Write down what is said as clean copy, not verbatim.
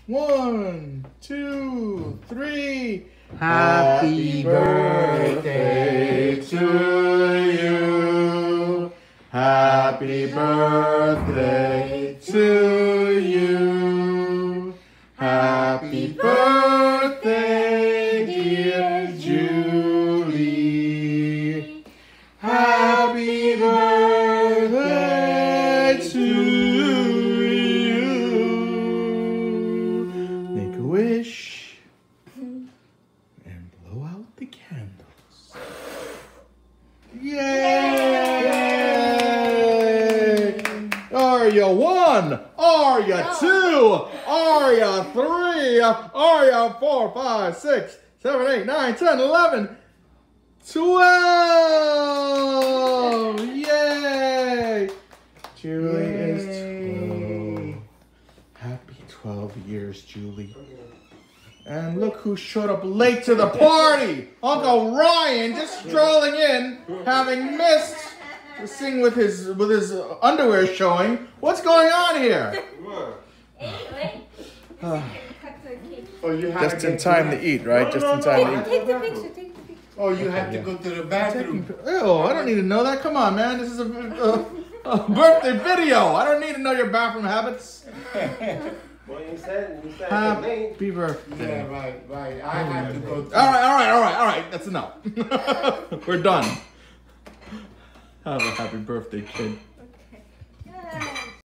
1, 2, 3. Happy birthday to you. Happy birthday to you. Happy birthday, dear Julie. Happy birthday to you. Make a wish and blow out the candles. Yay! Are you 1? Are you 2? Are you 3? Are you 4, 5, 6, 7, 8, 9, 10, 11, 12? Yay! Julie is 12. Happy 12 years, Julie. And look who showed up late to the party! Uncle Ryan just strolling in, having missed to sing with his underwear showing. What's going on here? Anyway, Uh, cut the cake. Oh, you had Just in time to eat, right? Just in time to eat. Take the picture, take the picture. Oh, you had to go to the bathroom. Ew, I don't need to know that. Come on, man. This is a birthday video. I don't need to know your bathroom habits. Well, you said late. Happy birthday. Yeah, right. I had to go to All right. That's enough. We're done. Have a happy birthday, kid.